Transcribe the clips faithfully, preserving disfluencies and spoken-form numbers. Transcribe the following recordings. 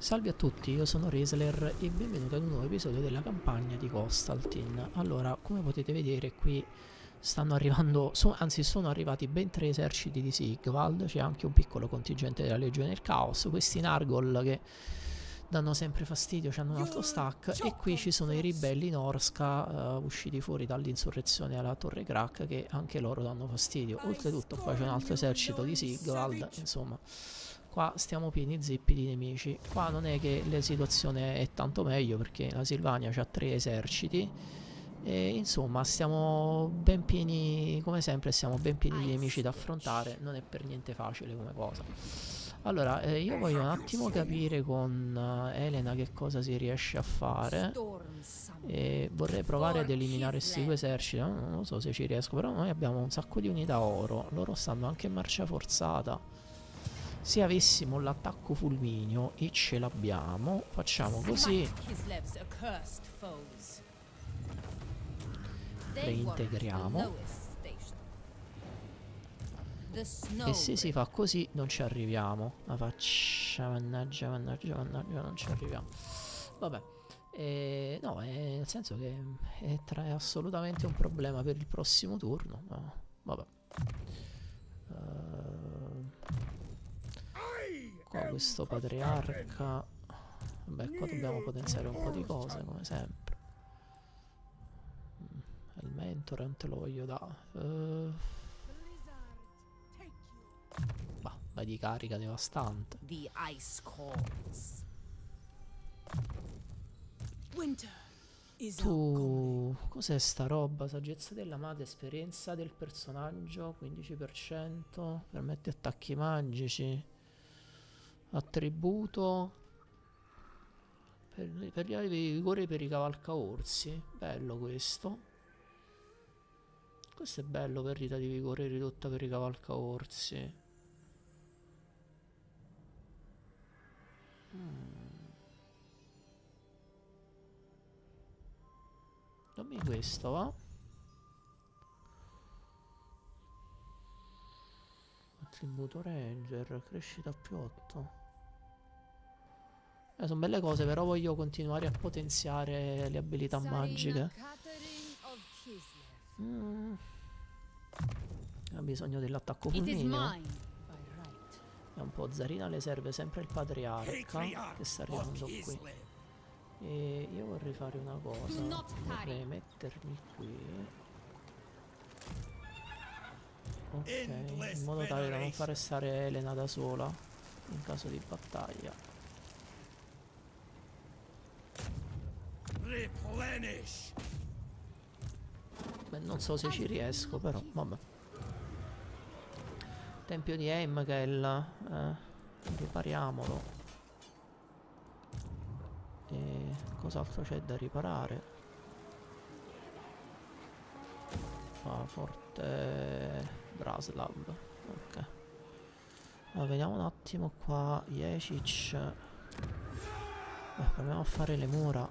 Salve a tutti, io sono Raisler e benvenuti ad un nuovo episodio della campagna di Kostaltyn. Allora, come potete vedere qui stanno arrivando, so, anzi sono arrivati ben tre eserciti di Sigvald, c'è anche un piccolo contingente della Legione del Caos, questi Nargol che danno sempre fastidio, hanno un altro stack, e qui ci sono i ribelli Norsca uh, usciti fuori dall'insurrezione alla Torre Crack, che anche loro danno fastidio. Oltretutto qua c'è un altro esercito di Sigvald, insomma qua stiamo pieni zippi di nemici. Qua non è che la situazione è tanto meglio, perché la Silvania ha tre eserciti e insomma stiamo ben pieni, come sempre siamo ben pieni di nemici da affrontare, non è per niente facile come cosa. Allora eh, io voglio un attimo capire con uh, Elena che cosa si riesce a fare, e vorrei provare ad eliminare questi due eserciti. No, non lo so se ci riesco, però noi abbiamo un sacco di unità oro, loro stanno anche in marcia forzata. Se avessimo l'attacco fulmineo, e ce l'abbiamo, facciamo così, reintegriamo, e se si fa così non ci arriviamo. La faccia, mannaggia, mannaggia, mannaggia, non ci arriviamo. Vabbè, eh, no, è nel senso che è, tra, è assolutamente un problema per il prossimo turno. No, vabbè. Uh, Qua questo patriarca, vabbè, qua dobbiamo potenziare un po' di cose come sempre. Il mentore non te lo voglio dare. uh, bah, vai di carica devastante. Tu, cos'è sta roba? Saggezza della madre, esperienza del personaggio quindici per cento, permette attacchi magici, attributo per, per gli vigore per i cavalcaorsi. Bello questo. Questo è bello, per rita di vigore ridotta per i cavalcaorsi. mm. Dammi questo, va? Attributo ranger, crescita più otto. Eh, sono belle cose, però voglio continuare a potenziare le abilità magiche. Mm. Ha bisogno dell'attacco fulmineo. E un po' Zarina le serve sempre il patriarca che sta arrivando qui. E io vorrei fare una cosa, vorrei mettermi qui, ok, in modo tale da non fare stare Elena da sola in caso di battaglia. Beh, non so se ci riesco, però vabbè. Tempio di Heimgel, eh, ripariamolo. E cos'altro c'è da riparare? Ah, forte Braslav. Ok. Allora, vediamo un attimo qua. Jecic. Beh, proviamo a fare le mura.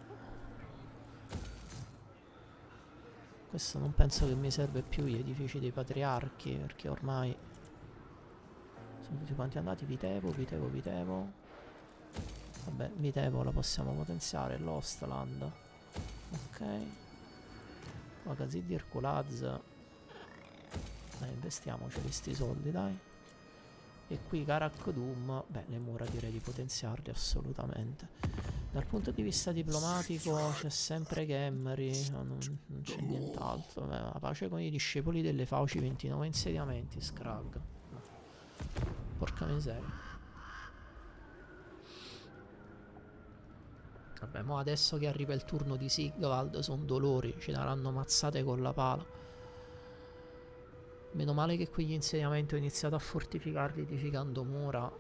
Questo non penso che mi serve più, gli edifici dei patriarchi, perché ormai sono tutti quanti andati. Vitevo, Vitevo, Vitevo. Vabbè, Vitevo la possiamo potenziare, l'Ostland. Ok. Magazin di Herculaz. Dai, investiamoci questi soldi, dai. E qui Karak Dum. Beh, le mura direi di potenziarle assolutamente. Dal punto di vista diplomatico c'è sempre Gemmery, no, non, non c'è nient'altro. Beh, la pace con i discepoli delle fauci, ventinove insediamenti, Scrag. No. Porca miseria. Vabbè, mo adesso che arriva il turno di Sigvald sono dolori, ci daranno mazzate con la pala. Meno male che quegli insediamenti ho iniziato a fortificarli edificando mura.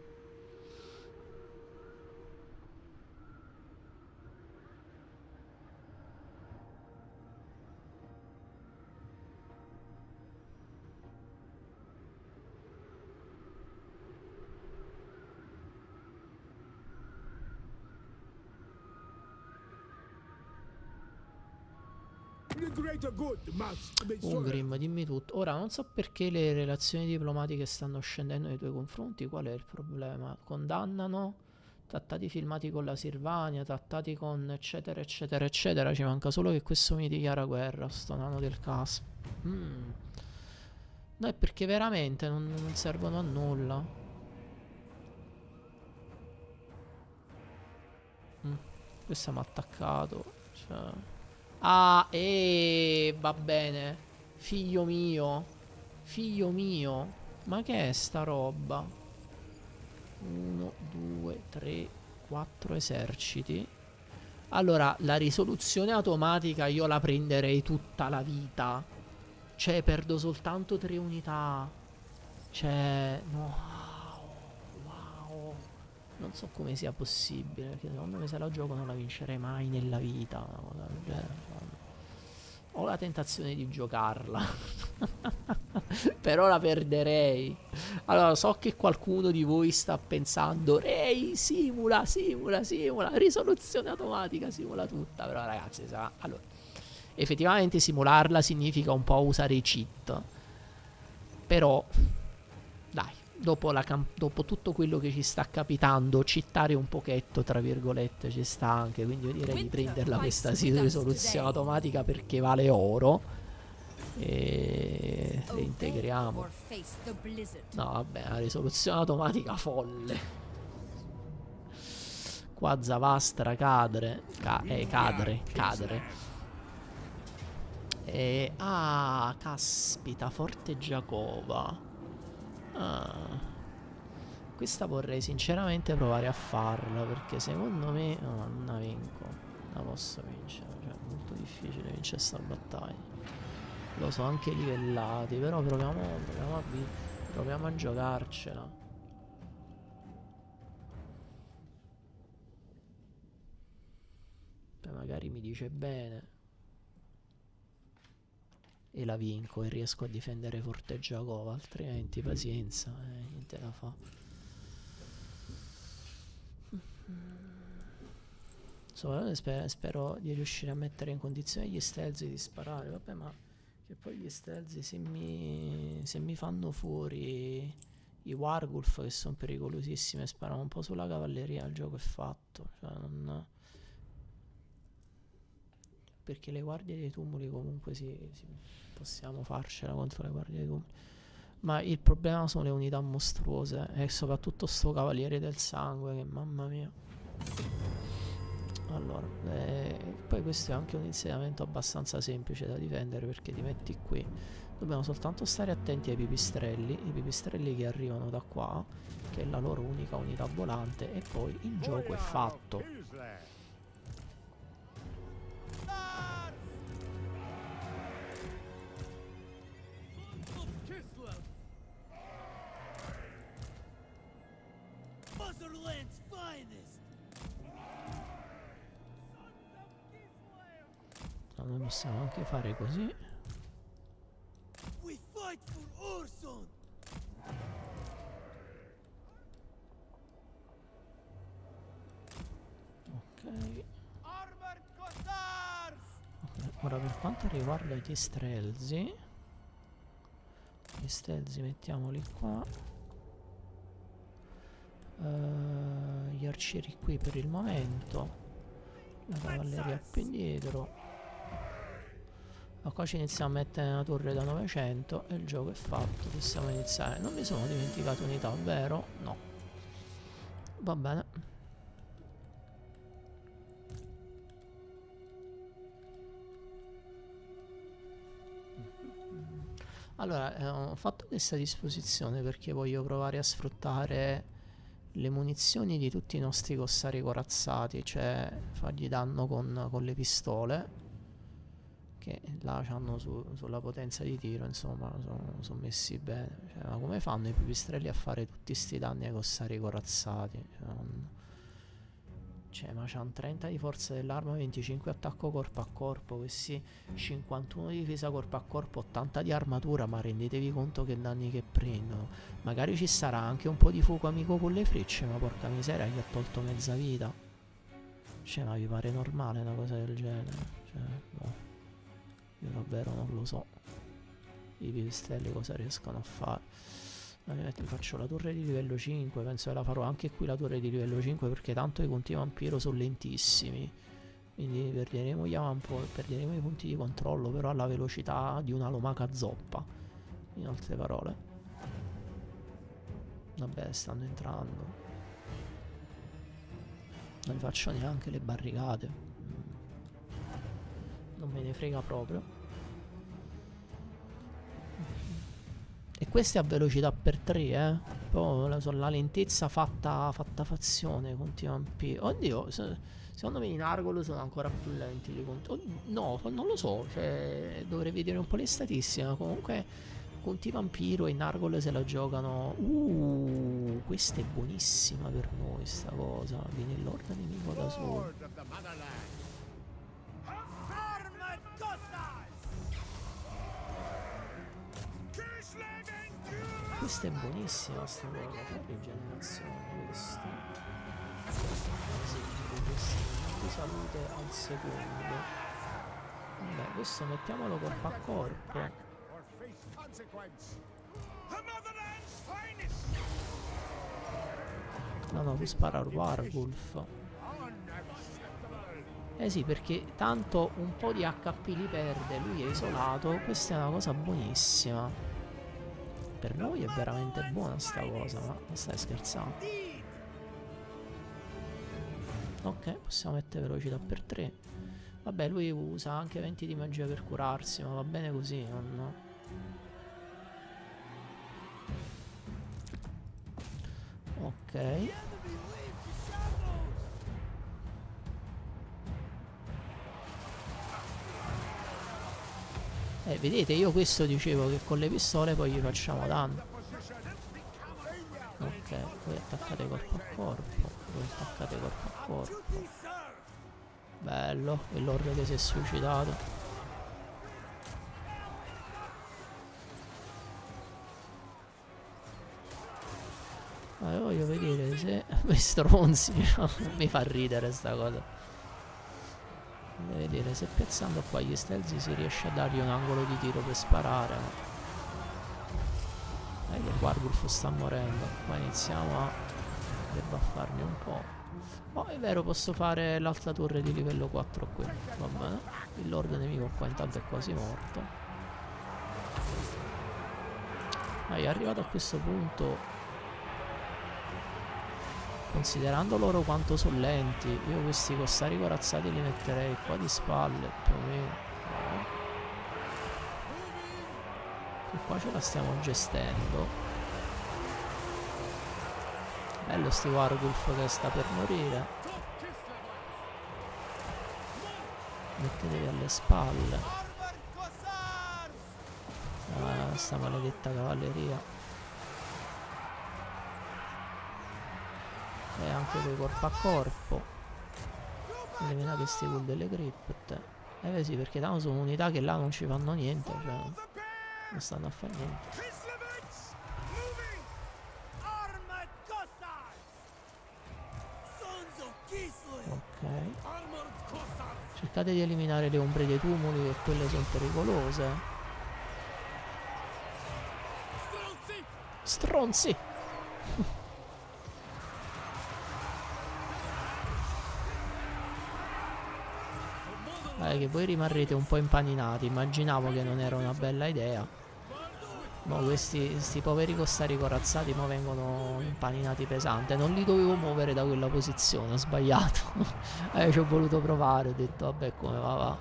Ungrim, dimmi tutto. Ora non so perché le relazioni diplomatiche stanno scendendo nei tuoi confronti. Qual è il problema? Condannano trattati filmati con la Sirvania, trattati con eccetera eccetera eccetera. Ci manca solo che questo mi dichiara guerra, sto nano del cazzo. Mm. No, è perché veramente non, non servono a nulla. Mm. Questo mi ha attaccato. Cioè. Ah, e va bene. Figlio mio. Figlio mio. Ma che è sta roba? Uno, due, tre, quattro eserciti. Allora, la risoluzione automatica io la prenderei tutta la vita. Cioè, perdo soltanto tre unità. Cioè, no. Wow. Non so come sia possibile. Perché secondo me se la gioco non la vincerei mai nella vita. Una cosa del genere. Ho la tentazione di giocarla. Però la perderei. Allora, so che qualcuno di voi sta pensando: Ray, simula, simula, simula. Risoluzione automatica, simula tutta. Però ragazzi, sarà... allora, effettivamente simularla significa un po' usare i cheat. Però, dai, dopo, la dopo tutto quello che ci sta capitando, cheatare un pochetto, tra virgolette, ci sta anche. Quindi io direi di prenderla questa risoluzione automatica perché vale oro. E reintegriamo. No, vabbè, la risoluzione automatica folle. Qua Zavastra cadre. Ca eh, cadre, cadre. E, ah, caspita, Forte Giacova. Ah. Questa vorrei sinceramente provare a farla, perché secondo me no, non la vinco. La posso vincere, cioè è molto difficile vincere questa battaglia. Lo so, anche livellati, però proviamo, proviamo, a, proviamo a giocarcela. Poi magari mi dice bene e la vinco e riesco a difendere Forte Giacova, altrimenti pazienza, eh, niente da fa. So, spero, spero di riuscire a mettere in condizione gli stelzi di sparare, vabbè, ma che poi gli stelzi se mi, se mi fanno fuori i Wargulf, che sono pericolosissimi e sparano un po' sulla cavalleria, il gioco è fatto. Cioè non... perché le guardie dei tumuli comunque sì, sì, possiamo farcela contro le guardie dei tumuli. Ma il problema sono le unità mostruose e soprattutto sto cavaliere del sangue che mamma mia. Allora, eh, poi questo è anche un insediamento abbastanza semplice da difendere perché ti metti qui. Dobbiamo soltanto stare attenti ai pipistrelli, i pipistrelli che arrivano da qua, che è la loro unica unità volante, e poi il gioco è fatto. Noi possiamo anche fare così. Ok. Okay, ora per quanto riguarda gli strelzi, gli strelzi mettiamoli qua. Uh, gli arcieri qui per il momento. La cavalleria più indietro. Ma qua ci iniziamo a mettere una torre da novecento e il gioco è fatto. Possiamo iniziare. Non mi sono dimenticato unità, vero? No. Va bene. Allora, eh, ho fatto questa disposizione perché voglio provare a sfruttare le munizioni di tutti i nostri cossari corazzati, cioè fargli danno con, con le pistole, che là hanno su, sulla potenza di tiro, insomma, sono, sono messi bene. Cioè, ma come fanno i pipistrelli a fare tutti sti danni ai cossari corazzati? Cioè, non... cioè ma c'hanno trenta di forza dell'arma, venticinque attacco corpo a corpo, questi cinquantuno di difesa corpo a corpo, ottanta di armatura, ma rendetevi conto che danni che prendono. Magari ci sarà anche un po' di fuoco amico con le frecce, ma porca miseria, gli ha tolto mezza vita. Cioè, ma vi pare normale una cosa del genere? Cioè, boh. Io davvero non lo so i pipistrelli cosa riescono a fare. Ovviamente faccio la torre di livello cinque, penso che la farò anche qui la torre di livello cinque, perché tanto i conti vampiro sono lentissimi, quindi perderemo gli avampo, perderemo i punti di controllo, però alla velocità di una lumaca zoppa, in altre parole. Vabbè, stanno entrando, non faccio neanche le barricate, non me ne frega proprio. E queste a velocità per tre, eh. Poi la, la lentezza fatta, fatta fazione conti vampiri. Oddio, se, secondo me in Argolo sono ancora più lenti di conti. Oh, no, non lo so, cioè dovrei vedere un po' le statistiche. Comunque conti vampiro e in Argolo se la giocano. Uh, questa è buonissima per noi sta cosa. Viene il lord nemico da solo. Questa è buonissima sta cosa, che rigenerazione questa. Di salute al secondo. Vabbè, questo mettiamolo corpo a corpo. No, no, tu spara al Warwolf. Eh sì, perché tanto un po' di H P li perde, lui è isolato, questa è una cosa buonissima. Per noi è veramente buona sta cosa, ma non stai scherzando? Ok, possiamo mettere velocità per tre. Vabbè, lui usa anche venti di magia per curarsi, ma va bene così, non... Ok. Eh, vedete, io questo dicevo che con le pistole poi gli facciamo danno. Ok, voi attaccate corpo a corpo, voi attaccate corpo a corpo. Bello, il lord che si è suicidato. Ma voglio vedere se... Mi stronzi, mi fa ridere sta cosa. Voglio vedere se piazzando qua gli stealth si riesce a dargli un angolo di tiro per sparare. Eh, il Warwolf sta morendo. Qua iniziamo a debuffarne un po'. Oh, è vero, posso fare l'altra torre di livello quattro qui. Va bene. Il lord nemico qua intanto è quasi morto. Dai, arrivato a questo punto, considerando loro quanto sono lenti, io questi cossari corazzati li metterei qua di spalle più o meno. No. E qua ce la stiamo gestendo. Bello sti Warwolf che sta per morire. Mettetevi alle spalle. Ah, sta maledetta cavalleria. E anche quei corpo a corpo. Eliminate sti ghoul delle crypt. Eh beh sì, perché tanto sono unità che là non ci fanno niente, cioè non stanno a fare niente. Ok. Cercate di eliminare le ombre dei tumuli, che quelle sono pericolose. Stronzi! Eh, che voi rimarrete un po' impaninati. Immaginavo che non era una bella idea. Ma questi, questi poveri cossari corazzati mo vengono impaninati pesante. Non li dovevo muovere da quella posizione, ho sbagliato. eh, ci ho voluto provare, ho detto vabbè come va va.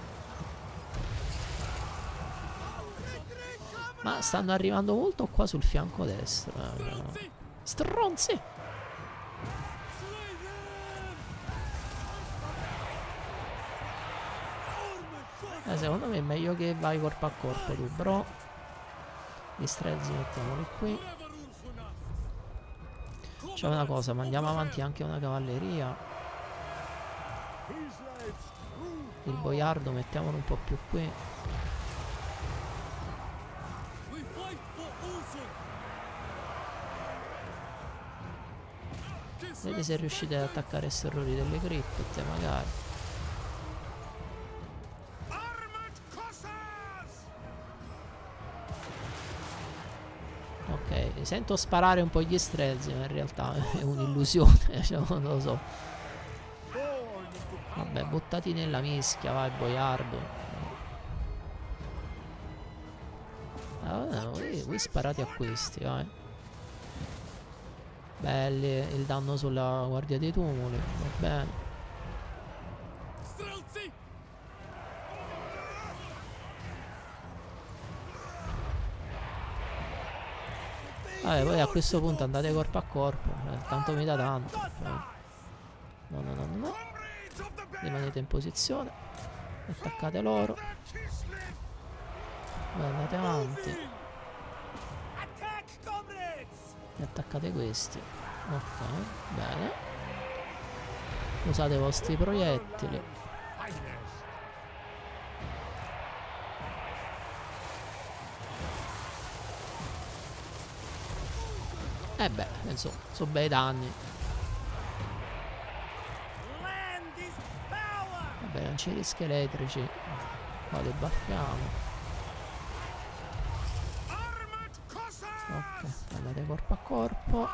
Ma stanno arrivando molto qua sul fianco destro. Eh. Stronzi! Eh, secondo me è meglio che vai corpo a corpo tu, bro. Gli strelzi mettiamoli qui. C'è una cosa, ma andiamo avanti anche una cavalleria. Il boiardo mettiamolo un po' più qui. Vedete se riuscite ad attaccare i serrori delle crypt, magari. Ok, Mi sento sparare un po' gli strelzi, ma in realtà è un'illusione, cioè, non lo so. Vabbè, buttati nella mischia, vai, boiardo. Allora, voi, voi sparate a questi, vai. Belli, il danno sulla guardia dei tumuli, va bene. Vabbè, poi a questo punto andate corpo a corpo, eh, tanto mi dà tanto. No, no, no, no, no. Rimanete in posizione. Attaccate loro. Poi andate avanti. E attaccate questi. Ok, bene. Usate i vostri proiettili. Eh beh, insomma, sono bei danni. Vabbè, lancieri scheletrici. Qua li baffiamo. Ok, andate corpo a corpo.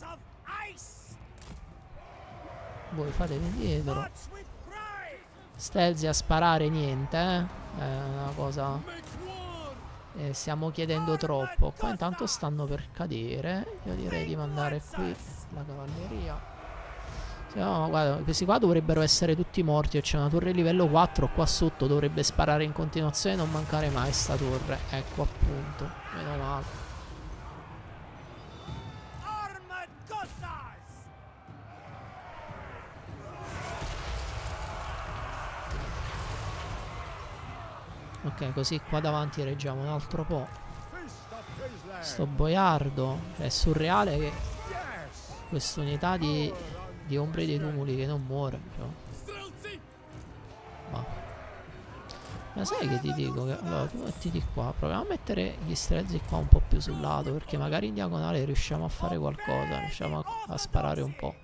Voi fatevi dietro. Stelzi a sparare niente, eh. È una cosa... Eh, stiamo chiedendo troppo. Qua intanto stanno per cadere. Io direi di mandare qui la cavalleria. Sì, no, guarda, questi qua dovrebbero essere tutti morti. E c'è una torre livello quattro qua sotto. Dovrebbe sparare in continuazione e non mancare mai sta torre. Ecco appunto. Meno male. Ok, così qua davanti reggiamo un altro po'. Sto boiardo. È surreale che quest'unità di, di ombre dei tumuli che non muore. Cioè. Ma. Ma sai che ti dico? Che, allora, tu mettiti qua. Proviamo a mettere gli strelzi qua un po' più sul lato. Perché magari in diagonale riusciamo a fare qualcosa. Riusciamo a, a sparare un po'.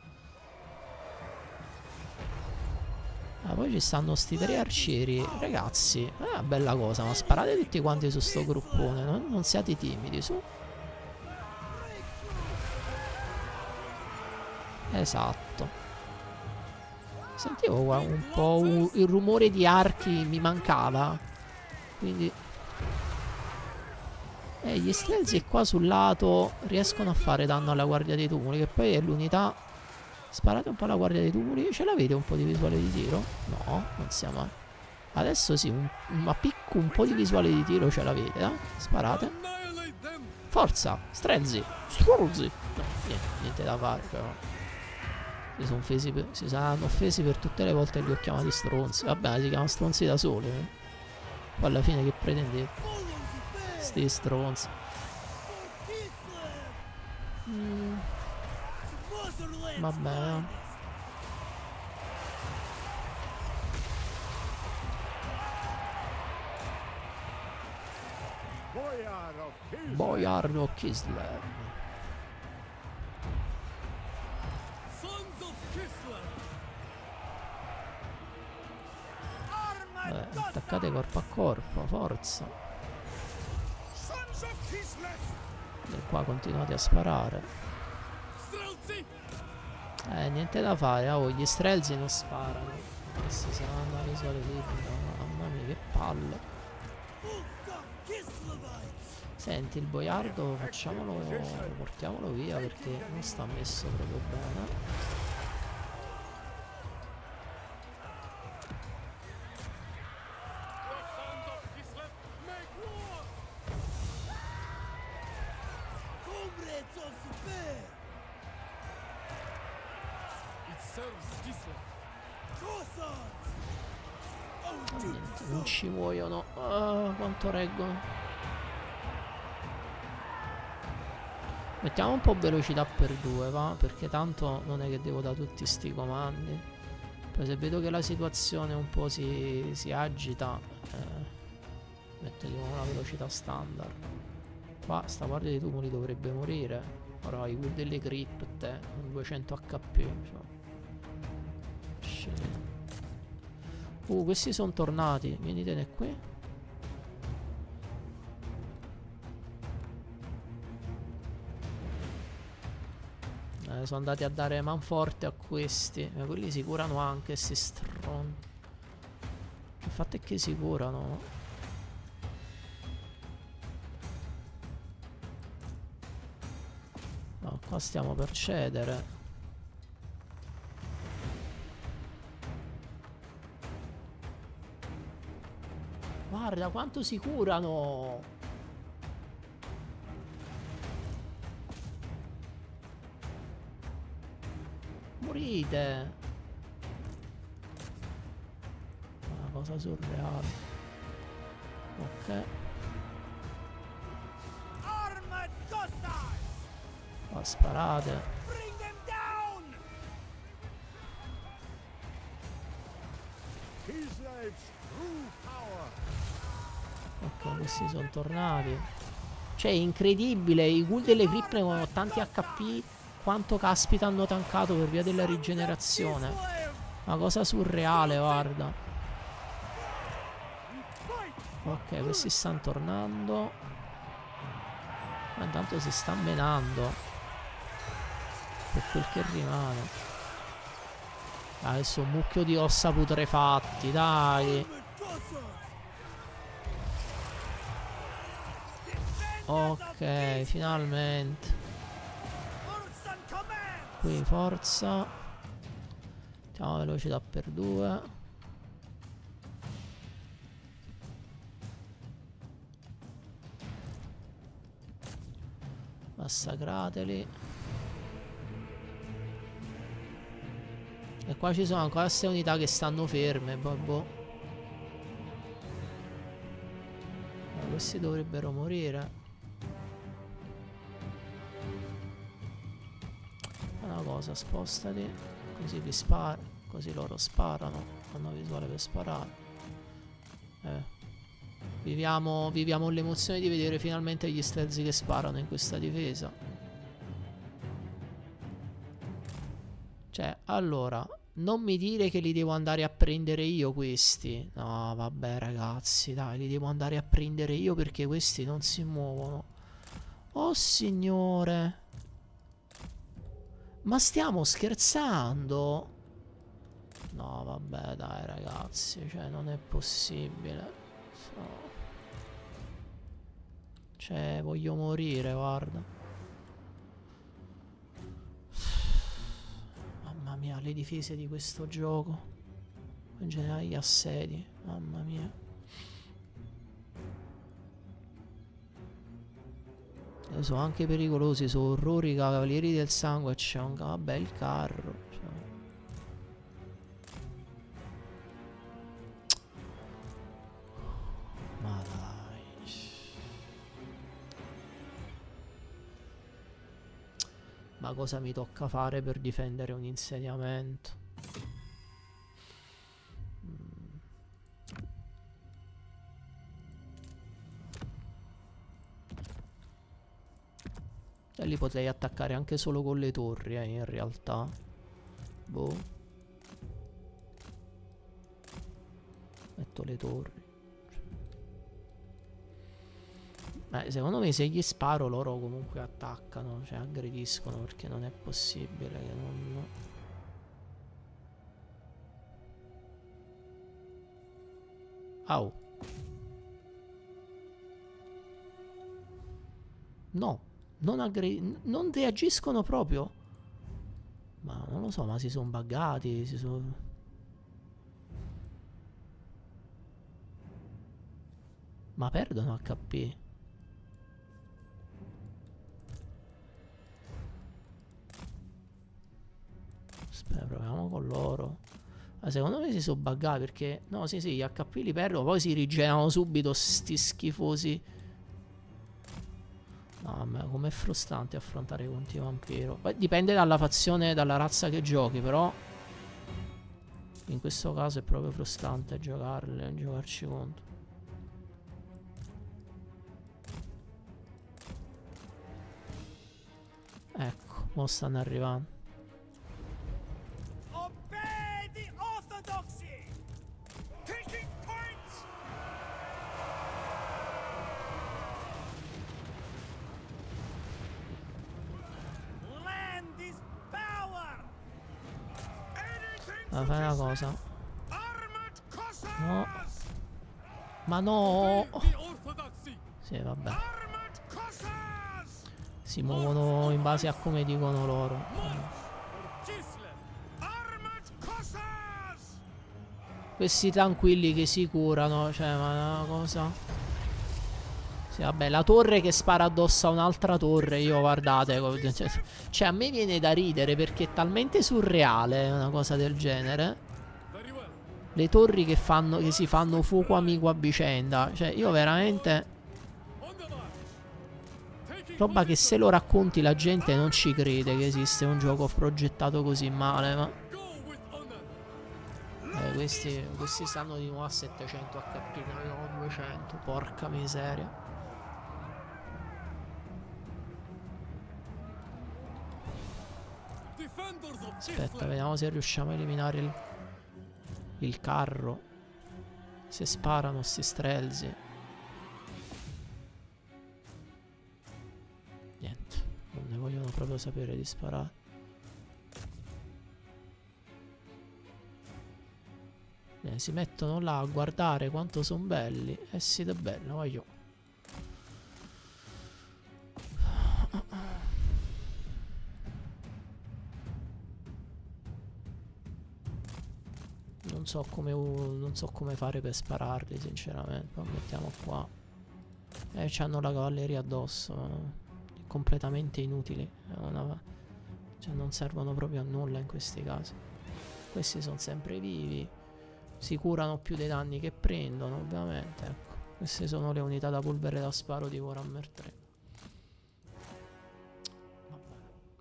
Ah, poi ci stanno sti tre arcieri. Ragazzi, è una bella cosa. Ma sparate tutti quanti su sto gruppone. Non, non siate timidi, su. Esatto. Sentivo qua un po' un, il rumore di archi mi mancava. Quindi E gli strelzi qua sul lato riescono a fare danno alla guardia dei tumuli, che poi è l'unità. Sparate un po' alla guardia dei tumuli. Ce l'avete un po' di visuale di tiro? No, non siamo. Adesso sì, un, ma picco un po' di visuale di tiro ce l'avete, eh? Sparate. Forza, strelzi. Strelzi. No, niente, niente da fare, però. Si, sono offesi per, si saranno offesi per tutte le volte che li ho chiamati stronzi. Vabbè, si chiamano stronzi da soli, eh? Poi alla fine che pretendete? Sti stronzi. Mm. Va bene. Boyard of Kislev. Vabbè, attaccate corpo a corpo, forza. E qua continuate a sparare. Eh, niente da fare, oh, gli strelzi non sparano. Questi saranno a visuale liquida. Mamma mia, che palle. Senti, il boiardo facciamolo, portiamolo via perché non sta messo proprio bene. Niente, non ci muoiono. Oh, quanto reggono. Mettiamo un po' velocità per due, va? Perché tanto non è che devo da tutti sti comandi. Poi se vedo che la situazione un po' si, si agita, eh, metto di nuovo una velocità standard. Qua sta guardia dei tumuli dovrebbe morire. Ora i will delle crypte, un duecento H P. Cioè. Uh, questi sono tornati. Venitene qui. Eh, sono andati a dare manforte a questi. Ma quelli si curano anche, sti stron. Il fatto è che si curano. No, qua stiamo per cedere. Guarda quanto si curano. Morite. Una cosa surreale. Ok. Ma sparate. Ok, questi sono tornati. Cioè, è incredibile. I ghoul delle Crippne con tanti H P. Quanto caspita hanno tankato per via della rigenerazione. Una cosa surreale, guarda. Ok, questi stanno tornando. Ma intanto si sta menando. Per quel che rimane. Adesso un mucchio di ossa putrefatti, dai. Ok, finalmente. Qui forza. Mettiamo velocità per due. Massacrateli. E qua ci sono ancora queste unità che stanno ferme. Boh, boh. Ma questi dovrebbero morire. Una cosa, spostati. Così vi spara. Così loro sparano. Hanno visuale per sparare. Eh. Viviamo, viviamo l'emozione di vedere finalmente gli stealth che sparano in questa difesa. Cioè, allora, non mi dire che li devo andare a prendere io questi. No, vabbè ragazzi, dai, li devo andare a prendere io perché questi non si muovono. Oh signore. Ma stiamo scherzando? No, vabbè, dai ragazzi, cioè non è possibile. So. Cioè, voglio morire, guarda. Mamma mia, le difese di questo gioco. In generale gli assedi, mamma mia. E sono anche pericolosi, sono orrori, cavalieri del sangue. C'è un bel carro. Cioè. Ma dai. Ma cosa mi tocca fare per difendere un insediamento? Mm. E li potrei attaccare anche solo con le torri, eh, in realtà. Boh. Metto le torri. Beh, secondo me se gli sparo loro comunque attaccano, cioè aggrediscono, perché non è possibile che non... Au. No, non aggrediscono, non reagiscono proprio. Ma non lo so, ma si sono buggati, si sono... Ma perdono H P. Aspetta, proviamo con loro. Ma secondo me si sono buggati perché... No, sì, sì, gli H P li perdono, poi si rigenerano subito sti schifosi. No, ma com'è frustrante affrontare contro i vampiro. Poi dipende dalla fazione, dalla razza che giochi, però... In questo caso è proprio frustrante giocarle, giocarci contro. Ecco, mo stanno arrivando. Allora, fai una cosa. No. Ma no. Sì, vabbè. Si muovono in base a come dicono loro. Questi tranquilli che si curano. Cioè, ma è una cosa. Sì, vabbè, la torre che spara addosso a un'altra torre. Io, guardate. Cioè, a me viene da ridere perché è talmente surreale una cosa del genere. Le torri che fanno, che si fanno fuoco amico a vicenda. Cioè, io veramente. Roba che se lo racconti la gente non ci crede che esiste un gioco progettato così male, ma... Eh, questi, questi stanno di nuovo a settecento H P, ne avevano duecento, porca miseria. Aspetta, vediamo se riusciamo a eliminare il, il carro. Se sparano sti strelzi. Niente, non ne vogliono proprio sapere di sparare. Eh, si mettono là a guardare quanto sono belli. Eh sì, è bello, voglio. Non so come non so come fare per spararli, sinceramente. Poi mettiamo qua. Eh, c'hanno la cavalleria addosso. Completamente inutili. Una... Cioè, non servono proprio a nulla in questi casi. Questi sono sempre vivi. Si curano più dei danni che prendono, ovviamente. Ecco, queste sono le unità da polvere da sparo di Warhammer tre. Vabbè.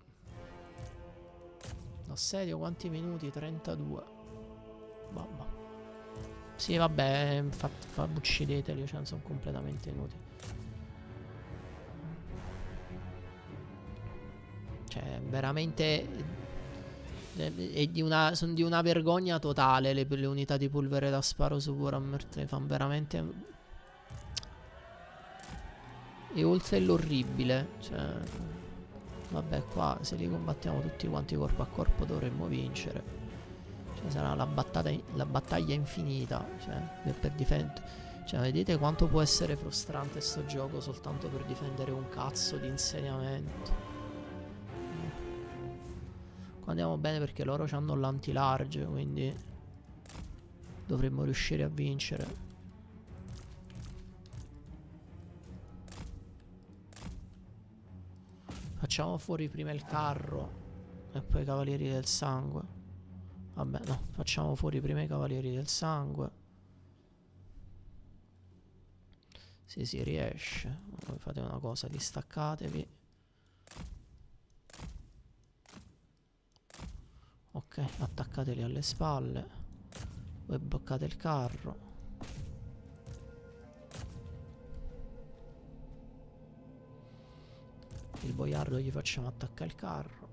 L'assedio quanti minuti? trentadue. Vabbè. Sì, vabbè, infatti, fa, uccideteli, cioè sono completamente inutili. Cioè, veramente... È di una, sono di una vergogna totale le, le unità di polvere da sparo su Warhammer tre. Fanno veramente. E oltre l'orribile. Cioè. Vabbè, qua se li combattiamo tutti quanti corpo a corpo dovremmo vincere. Cioè, sarà la battaglia, la battaglia infinita. Cioè, per, per difendere. Cioè, vedete quanto può essere frustrante sto gioco soltanto per difendere un cazzo di insediamento. Andiamo bene perché loro hanno l'anti-large, quindi dovremmo riuscire a vincere. Facciamo fuori prima il carro e poi i cavalieri del sangue. Vabbè, no, facciamo fuori prima i cavalieri del sangue. Se si riesce. Voi fate una cosa, distaccatevi. Ok, attaccateli alle spalle. Voi bloccate il carro. Il boiardo gli facciamo attaccare il carro.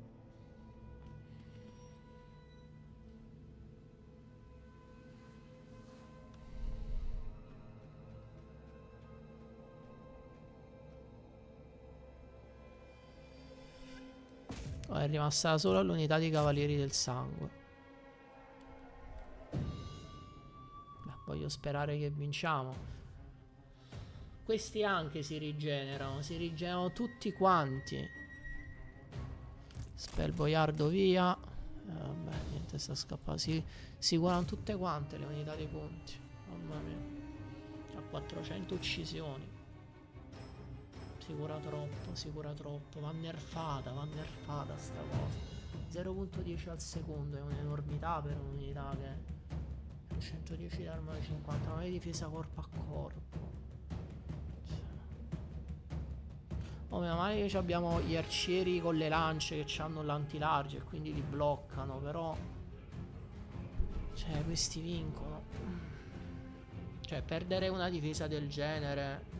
È rimasta solo l'unità di cavalieri del sangue. Beh, voglio sperare che vinciamo. Questi anche si rigenerano. Si rigenerano tutti quanti. Spell boiardo via. Eh, vabbè, niente, sta scappando. Si, si curano tutte quante le unità di punti. Mamma mia. Ha quattrocento uccisioni. Si cura troppo, si cura troppo. Va nerfata, va nerfata sta cosa. zero virgola dieci al secondo è un'enormità per un'unità che centodieci d'arma da cinquanta, ma è difesa corpo a corpo. Oh, meno male che abbiamo gli arcieri con le lance che hanno l'antilarge e quindi li bloccano, però... Cioè, questi vincono. Cioè, perdere una difesa del genere...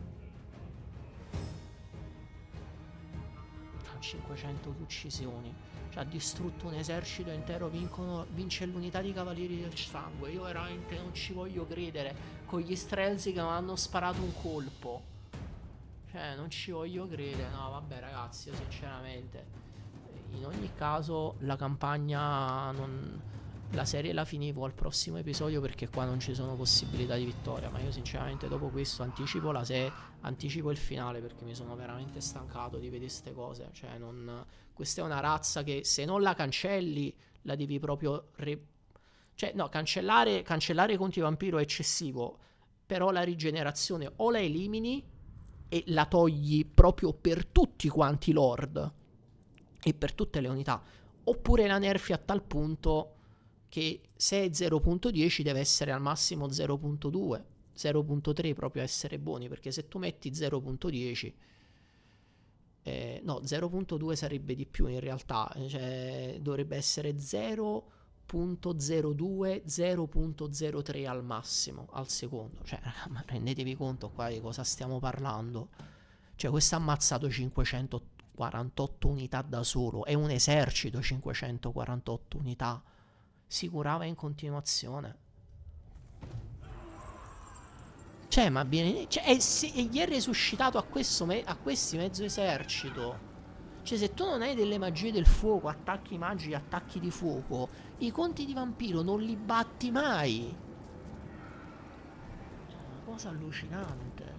cinquecento uccisioni, cioè ha distrutto un esercito intero, vincono, vince l'unità di cavalieri del sangue. Io veramente non ci voglio credere, con gli strelzi che non hanno sparato un colpo, cioè non ci voglio credere. No vabbè ragazzi, io sinceramente in ogni caso la campagna non, la serie la finivo al prossimo episodio perché qua non ci sono possibilità di vittoria, ma io sinceramente dopo questo anticipo la se anticipo il finale perché mi sono veramente stancato di vedere queste cose, cioè non, questa è una razza che se non la cancelli la devi proprio re... cioè no, cancellare cancellare contro i vampiro è eccessivo, però la rigenerazione o la elimini e la togli proprio per tutti quanti i lord e per tutte le unità, oppure la nerfi a tal punto che se è zero punto dieci deve essere al massimo zero punto due, zero punto tre proprio a essere buoni, perché se tu metti zero punto dieci eh, no, zero punto due sarebbe di più in realtà, cioè dovrebbe essere zero punto zero due, zero punto zero tre al massimo al secondo, cioè ma rendetevi conto qua di cosa stiamo parlando, cioè questo ha ammazzato cinquecentoquarantotto unità da solo, è un esercito cinquecentoquarantotto unità, si curava in continuazione, cioè ma viene, cioè, e, se, e gli è resuscitato a, questo me, a questi mezzo esercito, cioè se tu non hai delle magie del fuoco, attacchi magici, attacchi di fuoco, i conti di vampiro non li batti mai, è una cosa allucinante.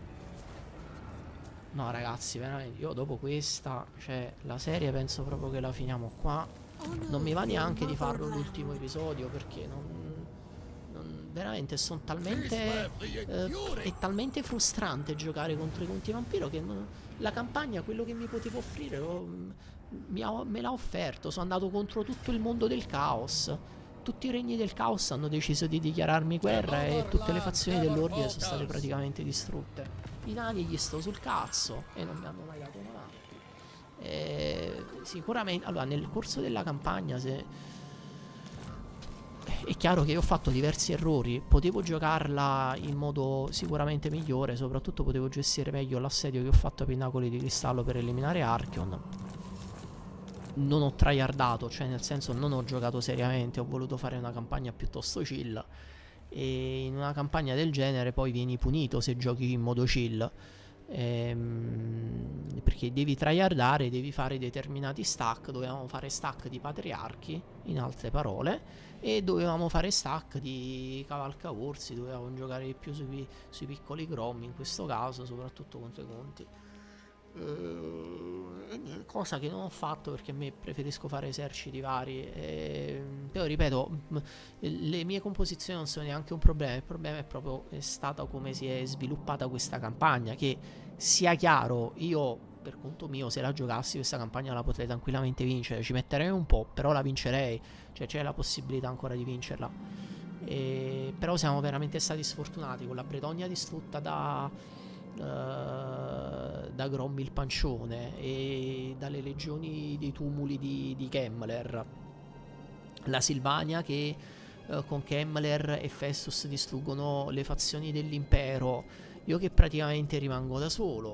No ragazzi, veramente, io dopo questa, cioè la serie penso proprio che la finiamo qua. Non mi va neanche di farlo l'ultimo episodio perché non, non veramente sono talmente eh, è talmente frustrante giocare contro i conti vampiro che non, la campagna, quello che mi potevo offrire lo, mi ha, me l'ha offerto. Sono andato contro tutto il mondo del caos, tutti i regni del caos hanno deciso di dichiararmi guerra e tutte le fazioni dell'ordine sono state praticamente distrutte. I nani gli sto sul cazzo e non mi hanno mai dato una mano. Eh, sicuramente allora nel corso della campagna se... è chiaro che io ho fatto diversi errori, potevo giocarla in modo sicuramente migliore, soprattutto potevo gestire meglio l'assedio che ho fatto ai Pinnacoli di Cristallo per eliminare Archeon. Non ho tryhardato, cioè nel senso non ho giocato seriamente, ho voluto fare una campagna piuttosto chill e in una campagna del genere poi vieni punito se giochi in modo chill. Ehm, perché devi tryhardare, devi fare determinati stack. Dovevamo fare stack di patriarchi, in altre parole, e dovevamo fare stack di cavalcaorsi, dovevamo giocare di più sui, sui piccoli grom in questo caso, soprattutto contro i conti. Uh, cosa che non ho fatto perché a me preferisco fare eserciti vari, eh, però ripeto, le mie composizioni non sono neanche un problema, il problema è proprio è stato come si è sviluppata questa campagna, che sia chiaro, io per conto mio se la giocassi questa campagna la potrei tranquillamente vincere, ci metterei un po', però la vincerei, cioè c'è la possibilità ancora di vincerla, e, però siamo veramente stati sfortunati con la Bretonnia distrutta da Uh, da Grom il pancione e dalle legioni dei tumuli di, di Kemmler, la Silvania che uh, con Kemmler e Festus distruggono le fazioni dell'impero, io che praticamente rimango da solo,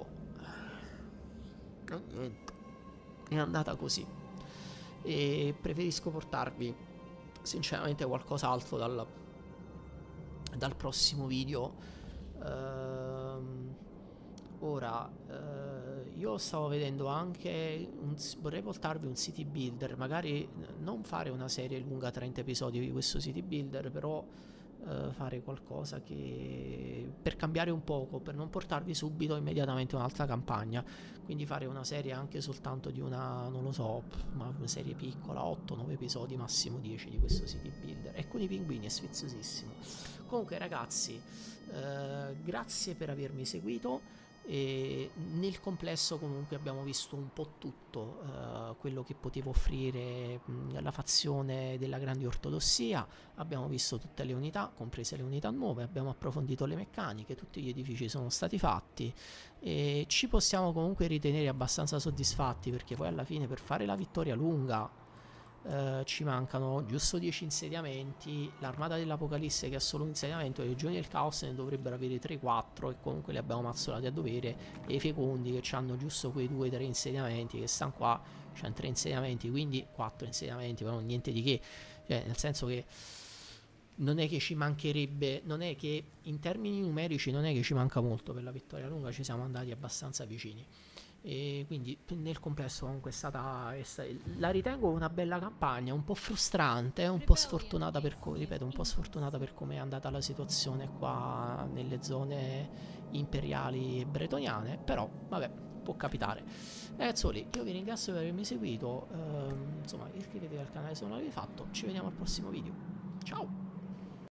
è andata così e preferisco portarvi sinceramente qualcos'altro dal, dal prossimo video. uh, Ora, eh, io stavo vedendo anche, un, vorrei portarvi un city builder, magari non fare una serie lunga trenta episodi di questo city builder, però eh, fare qualcosa che per cambiare un poco, per non portarvi subito immediatamente un'altra campagna, quindi fare una serie anche soltanto di una, non lo so, una serie piccola, otto nove episodi, massimo dieci di questo city builder, e con i pinguini è sfiziosissimo. Comunque ragazzi, eh, grazie per avermi seguito. E nel complesso comunque abbiamo visto un po' tutto uh, quello che poteva offrire mh, la fazione della grande ortodossia, abbiamo visto tutte le unità, comprese le unità nuove, abbiamo approfondito le meccaniche, tutti gli edifici sono stati fatti e ci possiamo comunque ritenere abbastanza soddisfatti, perché poi alla fine per fare la vittoria lunga Uh, ci mancano giusto dieci insediamenti, l'armata dell'Apocalisse che ha solo un insediamento, le legioni del caos ne dovrebbero avere tre quattro e comunque li abbiamo mazzolati a dovere, e i fecondi che hanno giusto quei due tre insediamenti che stanno qua, c'hanno tre insediamenti, quindi quattro insediamenti, però niente di che, cioè nel senso che non è che ci mancherebbe, non è che in termini numerici non è che ci manca molto per la vittoria lunga, ci siamo andati abbastanza vicini. E quindi nel complesso comunque è stata, è sta- la ritengo una bella campagna, un po' frustrante, un po' sfortunata per come, ripeto, un po' sfortunata per come è andata la situazione qua nelle zone imperiali bretoniane, però vabbè, può capitare. Ragazzoli, io vi ringrazio per avermi seguito, ehm, insomma iscrivetevi al canale se non l'avete fatto, ci vediamo al prossimo video, ciao!